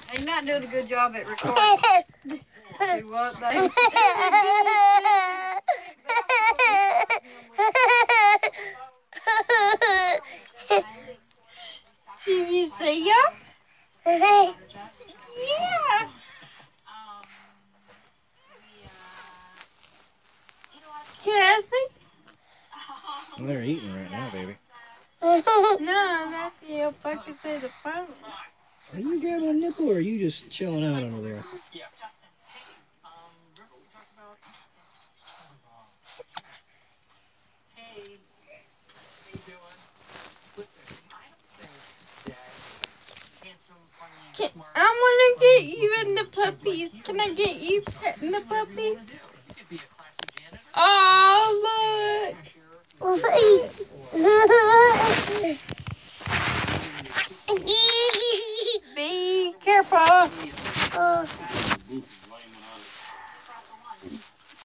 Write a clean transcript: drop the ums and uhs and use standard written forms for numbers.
You're not doing a good job at recording. Do what, baby? Can you see ya? Yeah. Can I see? Well, they're eating right now, baby. No, that's the fucking say the phone. Are you grabbing a nipple or are you just chilling out under there? Yeah. I want to get you in the puppies. Can I get you petting the puppies? Oh, look. Be careful.